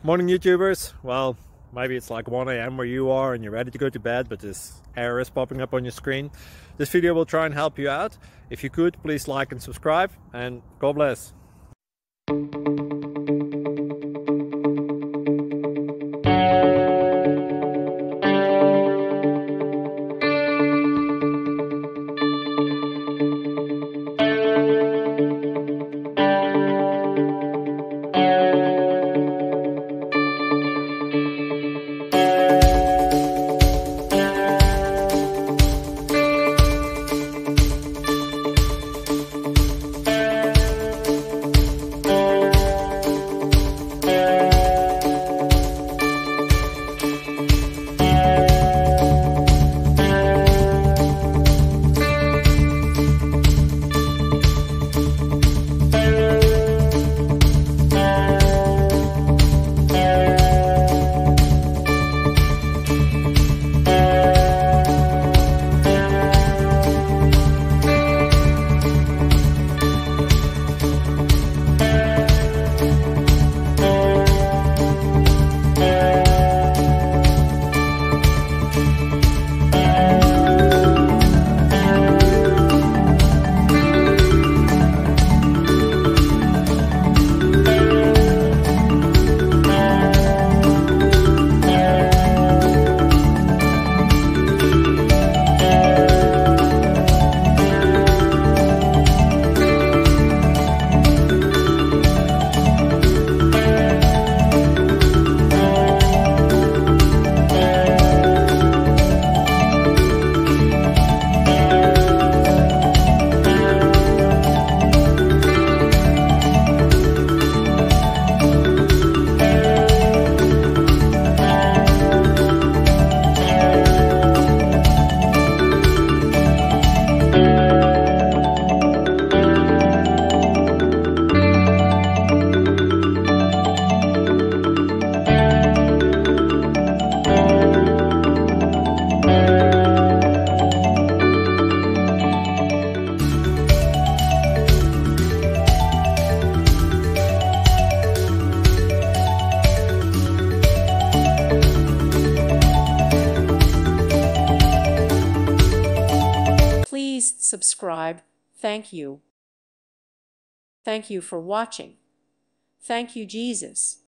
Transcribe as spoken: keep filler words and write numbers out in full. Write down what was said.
Morning YouTubers. Well, maybe it's like one A M where you are and you're ready to go to bed, but this error is popping up on your screen. This video will try and help you out. If you could, please like and subscribe, and God bless. Please subscribe. Thank you. Thank you for watching. Thank you, Jesus.